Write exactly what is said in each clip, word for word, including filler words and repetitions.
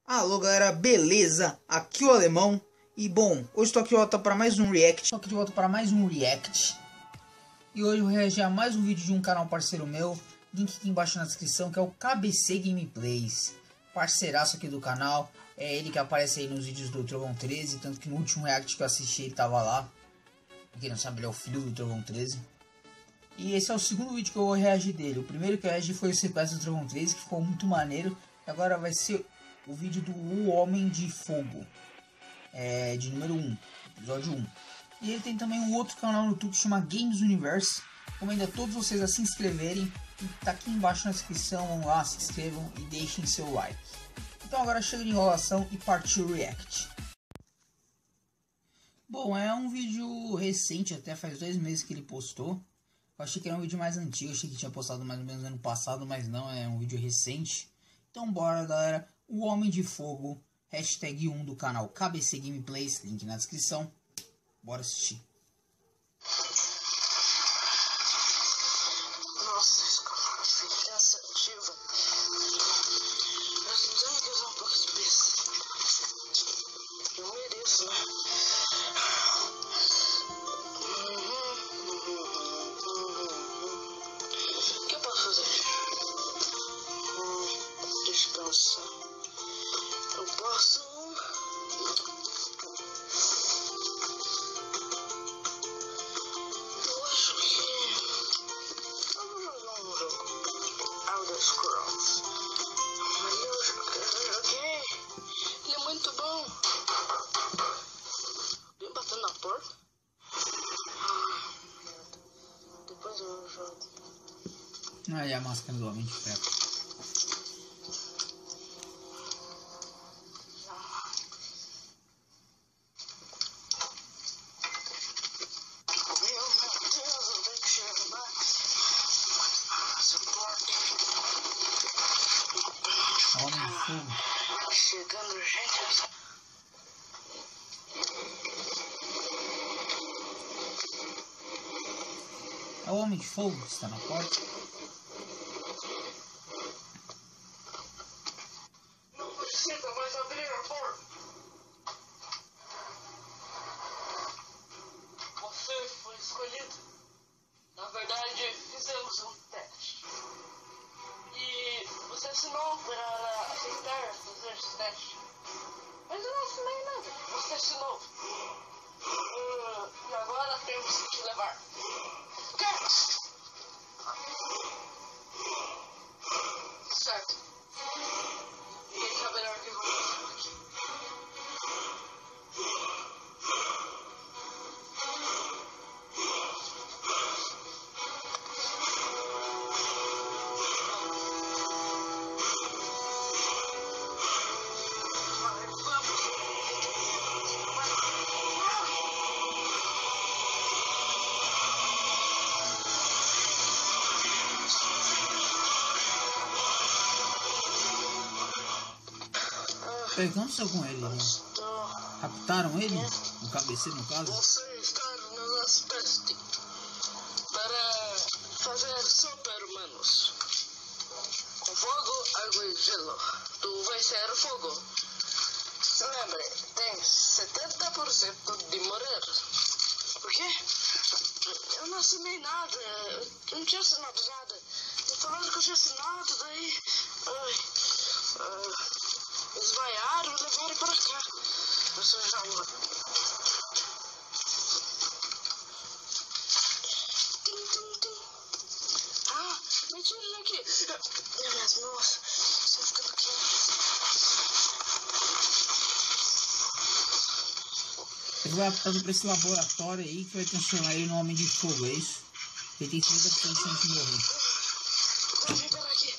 Alô galera, beleza? Aqui o Alemão. E bom, hoje estou aqui de volta para mais um react. Estou aqui de volta para mais um react. E hoje eu vou reagir a mais um vídeo de um canal parceiro meu. Link aqui embaixo na descrição, que é o K B C Gameplays. Parceiraço aqui do canal. É ele que aparece aí nos vídeos do Trovão treze. Tanto que no último react que eu assisti ele tava lá. Pra quem não sabe, ele é o filho do Trovão treze. E esse é o segundo vídeo que eu vou reagir dele. O primeiro que eu reagi foi o sequestro do Trovão treze, que ficou muito maneiro. E agora vai ser o vídeo do O Homem de Fogo, é, de número um, episódio um. E ele tem também um outro canal no YouTube que chama Games Universe. Recomendo a todos vocês a se inscreverem. E tá aqui embaixo na descrição, vão lá, se inscrevam e deixem seu like. Então agora chega de enrolação e partiu o react. Bom, é um vídeo recente, até faz dois meses que ele postou. Eu achei que era um vídeo mais antigo, achei que tinha postado mais ou menos ano passado, mas não, é um vídeo recente. Então bora galera, O Homem de Fogo, hashtag um do canal K B C Gameplays, link na descrição. Bora assistir. Nossa, escola foi cansativa. Mas não tenho que usar um pouco de peso. Eu mereço, né? O que eu posso fazer? Hum, descansar. Eu posso... Eu acho que... Vamos jogar um jogo. Elder Scrolls. Mas eu joguei. Ele é muito bom. Vem batendo na porta. Ah, merda. Depois eu jogo. Aí a máscara do Homem de Ferro. Homem de Fogo. Chegando gente. É o Homem de Fogo que está na porta. Não precisa mais abrir a porta. Você foi escolhido. Na verdade, fizemos um teste. E você assinou para aceitar fazer esse teste. Mas eu não assinei nada. Você assinou. Uh, e agora temos que te levar. O quê? Certo. Ninguém sabe melhor que eu vou aqui. O que aconteceu com ele? Né? Raptaram ele? O K B C no caso? Você está no nosso teste para fazer super-humanos com fogo, água e gelo. Tu vai ser o fogo. Se lembre, tem setenta por cento de morrer. Por quê? Eu não assinei nada. Eu não tinha assinado nada. Me falaram que eu tinha assinado, daí... Ai, ai, eles vaiaram e levaram para cá. Você já uma. Tum, tum, tum. Ah, me tira daqui. Minhas mãos estão ficando quentes. Ele vai aptando para esse laboratório aí que vai transformar ele no Homem de Fogo, é isso? Ele tem cinquenta por cento de chance de morrer. Vai vir para aqui.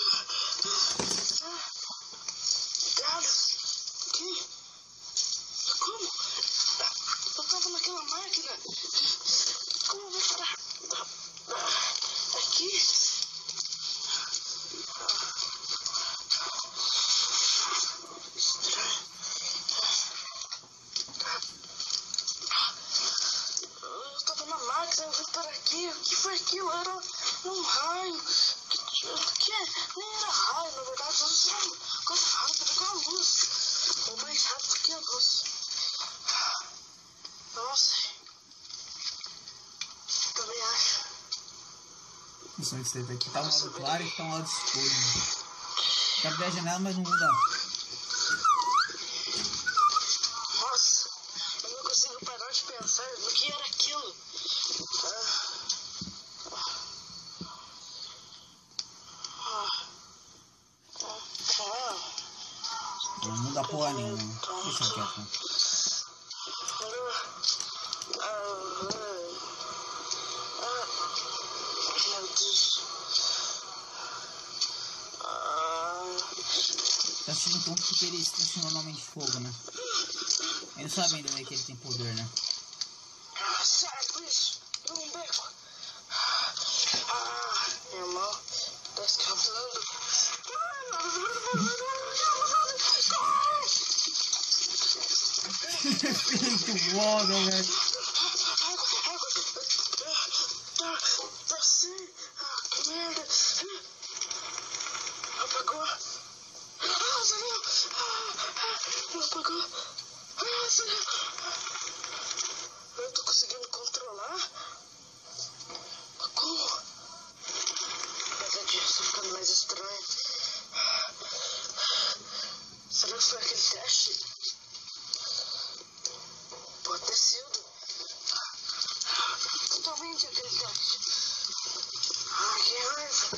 Que? Como? Eu tava naquela máquina. Como eu vou parar? Aqui? Estranho. Eu tava na máquina, eu vim para aqui. O que foi aquilo? Era um raio. descrição disso aí. Aqui tá um lado claro e tá um lado escuro. Né? Tá abrir a janela, mas não muda. Nossa, eu não consigo parar de pensar no que era aquilo. Não muda porra nenhuma. Deixa quieto. Meu Deus. Tá assistindo um ponto porque ele se transformou no Homem de Fogo, né? Eles sabem ainda que ele tem poder, né? Ah, sai com isso! Num beco! Ah, meu irmão, tá escapando. Muito bom, velho. Tá assim. Ah, que merda. Apagou. Nossa, não. Não apagou. Nossa, não. Eu tô conseguindo controlar. Como? Cada dia tá ficando mais estranho. Será que foi aquele teste? Pode ter sido. Totalmente aquele teste. Ai, que raiva.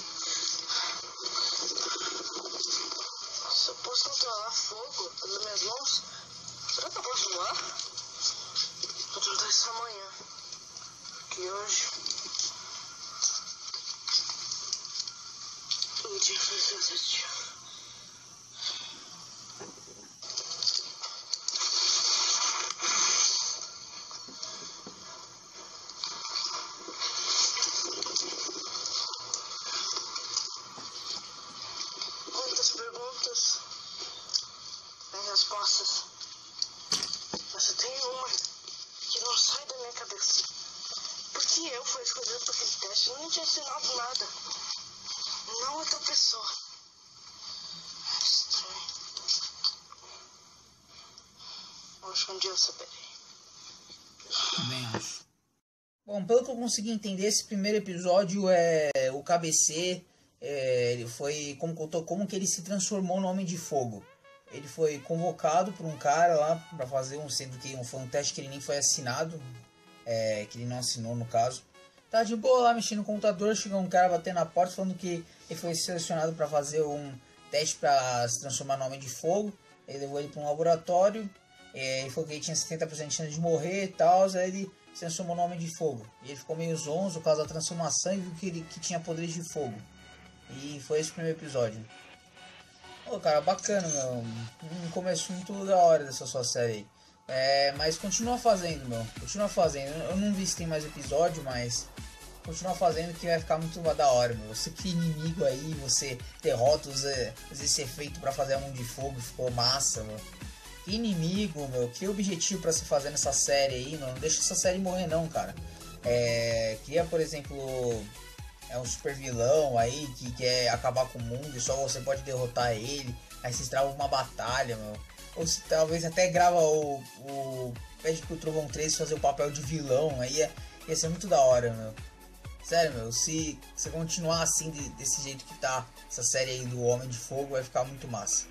Se eu posso controlar fogo pelas minhas mãos, será que eu posso voar? Vou tentar isso amanhã. Porque hoje o dia foi cansativo. Muitas perguntas e respostas. Mas eu tenho uma que não sai da minha cabeça. Por que eu fui escolhido para aquele teste? Eu não tinha assinado nada. Não outra pessoa. Estranho. Acho que um dia eu saberei. Também acho. Bom, pelo que eu consegui entender, esse primeiro episódio é o K B C. É, ele foi como contou como que ele se transformou no Homem de Fogo. Ele foi convocado por um cara lá para fazer um, sendo que foi um teste que ele nem foi assinado, é, que ele não assinou no caso. Tá de boa lá mexendo no computador, chegou um cara batendo na porta falando que ele foi selecionado para fazer um teste para se transformar no Homem de Fogo. Ele levou ele para um laboratório, é, ele falou que ele tinha setenta por cento de chance de morrer e tal, aí ele se transformou no Homem de Fogo. E ele ficou meio zonzo por causa da transformação e viu que ele que tinha poderes de fogo. E foi esse o primeiro episódio. Ô, cara, bacana, meu. Um começo muito da hora dessa sua série aí. É, mas continua fazendo, meu. Continua fazendo. Eu não vi se tem mais episódio, mas continua fazendo que vai ficar muito da hora, meu. Você cria inimigo aí, você derrota, usa, usa esse efeito pra fazer a mão de fogo, ficou massa, meu. Que inimigo, meu. Que objetivo pra se fazer nessa série aí, meu. Não deixa essa série morrer, não, cara. É, cria, por exemplo... É um super vilão aí que quer acabar com o mundo e só você pode derrotar ele. Aí vocês travam uma batalha, meu. Ou se talvez até grava o, o... Pede pro Trovão três fazer o papel de vilão. Aí ia, ia ser muito da hora, meu. Sério, meu. Se você continuar assim, de, desse jeito que tá essa série aí do Homem de Fogo, vai ficar muito massa.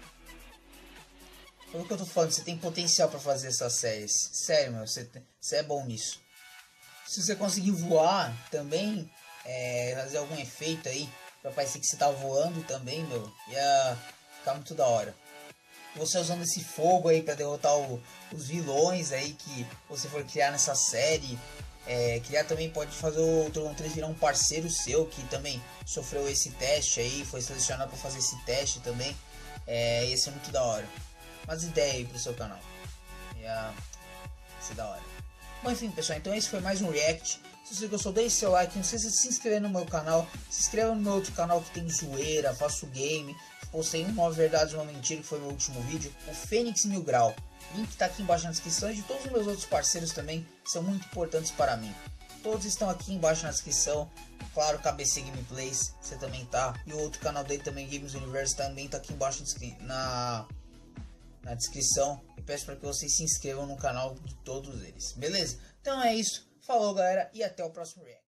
Pelo que eu tô falando, você tem potencial pra fazer essas séries. Sério, meu. Você, você é bom nisso. Se você conseguir voar também... É, fazer algum efeito aí pra parecer que você tá voando também, meu, ia ficar muito da hora. Você usando esse fogo aí pra derrotar o, os vilões aí que você for criar nessa série, é, criar também pode fazer o Trovão três virar um parceiro seu que também sofreu esse teste aí, foi selecionado pra fazer esse teste também, é, ia ser muito da hora. Umas ideias aí pro seu canal, ia ser da hora. Bom, enfim, pessoal, então esse foi mais um react. Se você gostou, deixe seu like, não sei se se inscrever no meu canal, se inscreva no meu outro canal que tem zoeira, faço game, postei uma verdade e uma mentira que foi meu último vídeo, o Fênix Mil Grau. Link tá aqui embaixo na descrição e de todos os meus outros parceiros também, que são muito importantes para mim. Todos estão aqui embaixo na descrição, claro, K B C Gameplays, você também tá, e o outro canal dele também, Games Universe, também tá aqui embaixo na, na descrição. E peço para que vocês se inscrevam no canal de todos eles, beleza? Então é isso. Falou, galera, e até o próximo react.